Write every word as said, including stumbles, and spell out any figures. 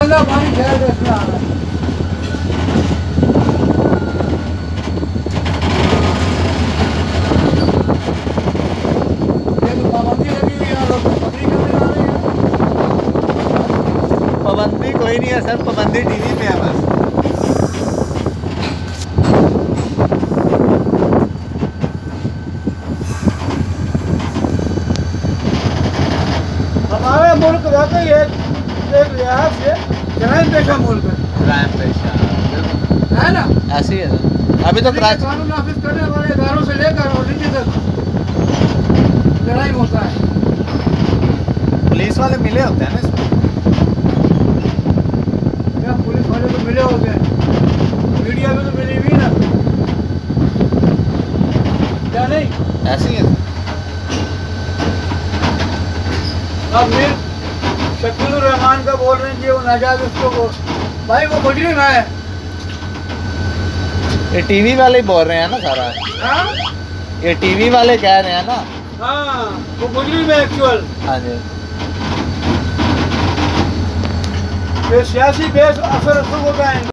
पानी शहर देश में आ रहा है। पाबंदी कोई नहीं है सर, पाबंदी टीवी पे है बस। हमारे मुल्क वाकई एक एक लिहाज से जराइम पेशा मुल्क है। जराइम पेशा है ना, ऐसी है सर। अभी तो कराची कानून नाफिज करने वाले इदारों से लेकर और नीचे तक जराइम होता है। पुलिस वाले मिले होते हैं ना इसमें। क्या पुलिस वाले तो मिले होते हैं, मीडिया में तो मिली हुई ना, क्या नहीं? ऐसी है सर। अब फिर शकील रहमान का बोल रहे हैं कि वो नाजायज उसको वो भाई वो मुजरिम है। ये टीवी वाले ही बोल रहे हैं ना सारा। हाँ ये टीवी वाले कह रहे हैं ना। हाँ वो मुजरिम है एक्चुअल। हाँ जी। ये सियासी बेस असर असर होता है।